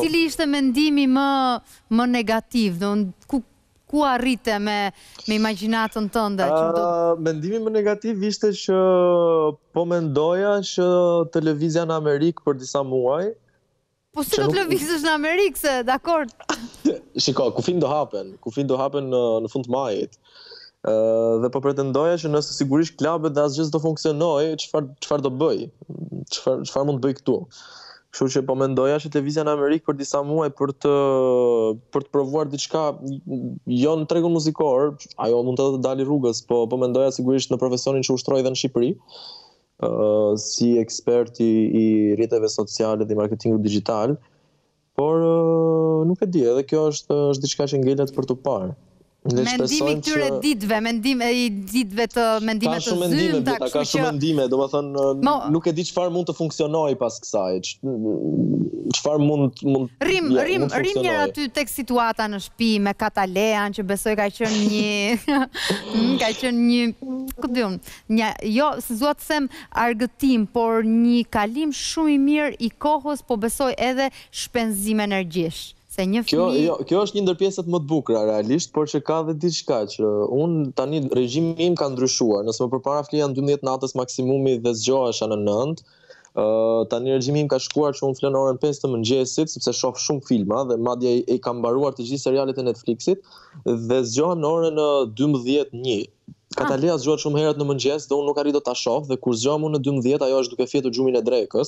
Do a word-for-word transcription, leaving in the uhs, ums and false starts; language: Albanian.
cili ishte mendimi më më negativ, do ku ku arrite me me imagjinatën tënde që do Mendimi më negativ ishte që po mendoja që televizja në Amerikë për disa muaj. Po si do të lëvizësh në Amerikë se, dakord? Shiko, kufin do hapen, kufin do hapen në, në fund të majit. Uh, dhe po pretendoja që nëse sigurisht klubet dhe asgjë do funksionoj, çfarë çfarë do bëj? Çfarë çfarë mund të bëj këtu? Kështu që po mendoja që televizja në Amerikë për disa muaj për të për të provuar diçka jo në tregun muzikor, ajo mund të dalë rrugës, po po mendoja sigurisht në profesionin që ushtroj edhe në Shqipëri, uh, si ekspert i, i rrjeteve sociale dhe marketingut digjital, por uh, nuk e di, edhe kjo është është diçka që ngelet për të parë. Mendimi këtyre që... ditëve, mendime i ditëve të mendime të zymta, ka shumë që... mendime, domethënë Mo... nuk e di çfarë mund të funksionojë pas kësaj. Çfarë mund mund Rim, ja, rim, mund rim njëra aty tek situata në shtëpi me Katalean që besoj ka qenë një ka qenë një, ku diun, një jo, s'dua të them argëtim, por një kalim shumë i mirë i kohës, po besoj edhe shpenzim energjish. Se një kjo, fëmijë... jo, kjo është një ndër pjesët më të bukura realisht, por që ka dhe diçka që unë tani regjimi im ka ndryshuar. Nëse më përpara flija në dymbëdhjetë natës maksimumi dhe zgjohesha në nëntë, uh, tani regjimi im ka shkuar që unë flen orën pesë të mëngjesit, sepse shoh shumë filma dhe madje i kam mbaruar të gjithë serialet e Netflixit dhe zgjohem në orën dymbëdhjetë një. Katalea zgjohet shumë herët në mëngjes dhe unë nuk arrit dot ta shoh dhe kur zgjohem unë në dymbëdhjetë ajo është duke fjetur gjumin e drekës.